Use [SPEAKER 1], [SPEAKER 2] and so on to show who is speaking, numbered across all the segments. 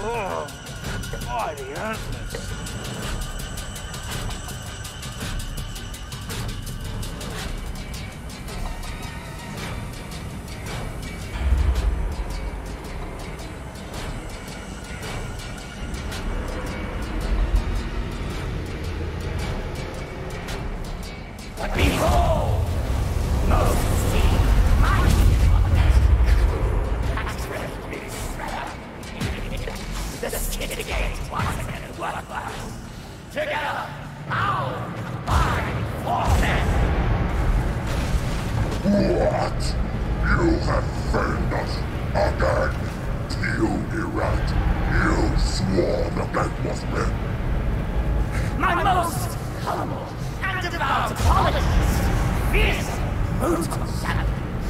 [SPEAKER 1] Oh, the antlers.
[SPEAKER 2] But behold, most mighty the skin gates once again worthless. Together, our combined forces.
[SPEAKER 3] What? You have failed us again. Teodirant. You swore the bet was win.
[SPEAKER 2] My most humble and devout apologies. Fierce, brutal savage.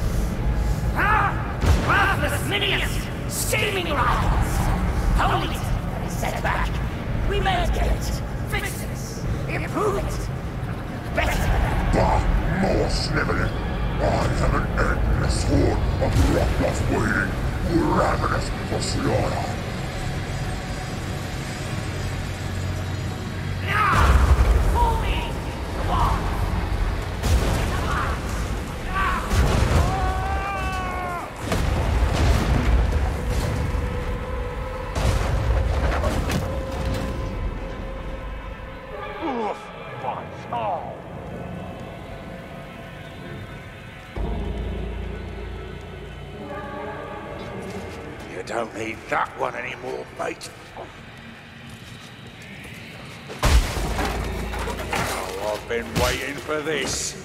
[SPEAKER 2] Worthless minions, scheming rivals. Only to set back. We mitigate, fix this, improve it. Better.
[SPEAKER 3] But more sniveling. I have an endless horde of ruthless waiting, ravenous for slaughter.
[SPEAKER 2] Pull me! Come on!
[SPEAKER 1] Oof, my soul. You don't need that one anymore, mate. Oh, I've been waiting for this.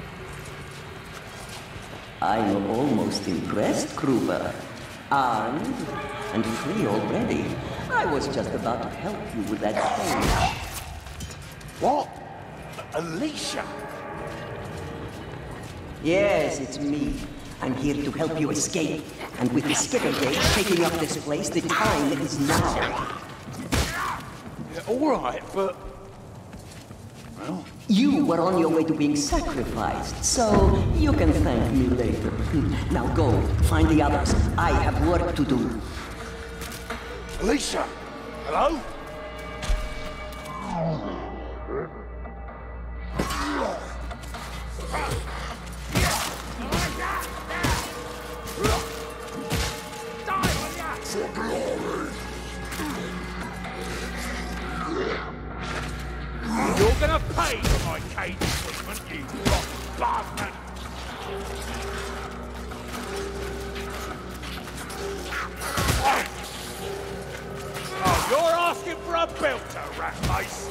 [SPEAKER 4] I'm almost impressed, Kruber. Armed and free already. I was just about to help you with that thing.
[SPEAKER 1] What? Alicia?
[SPEAKER 4] Yes, it's me. I'm here to help you escape. And with the Skittergate shaking up this place, the time is now.
[SPEAKER 1] Yeah, all right, but... Well...
[SPEAKER 4] You were on your way to being sacrificed, so you can thank me later. Now go, find the others. I have work to do.
[SPEAKER 1] Alicia! Hello?
[SPEAKER 3] For glory.
[SPEAKER 1] You're gonna pay for my cage treatment, you rotten bastard! Oh, you're asking for a belter, rat face!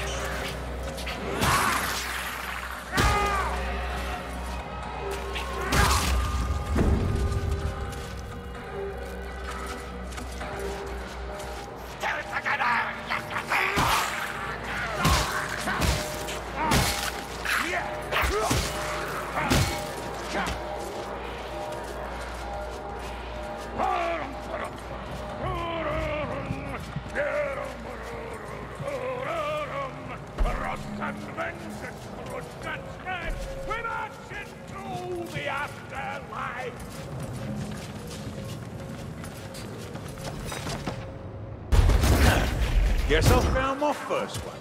[SPEAKER 1] Guess I found my first one.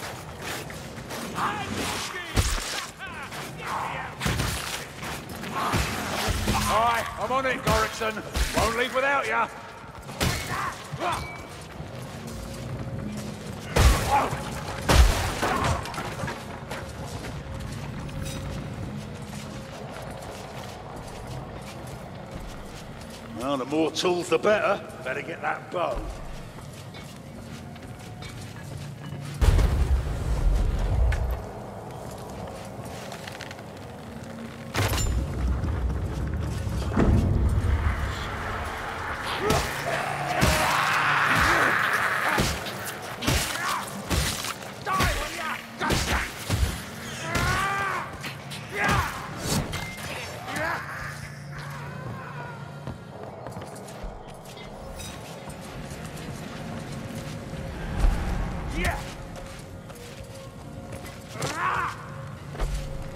[SPEAKER 1] Alright, I'm on it, Gorrickson. Won't leave without ya. Well, the more tools, the better. Better get that bow.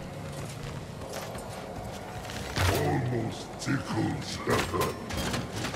[SPEAKER 3] Almost tickles heaven.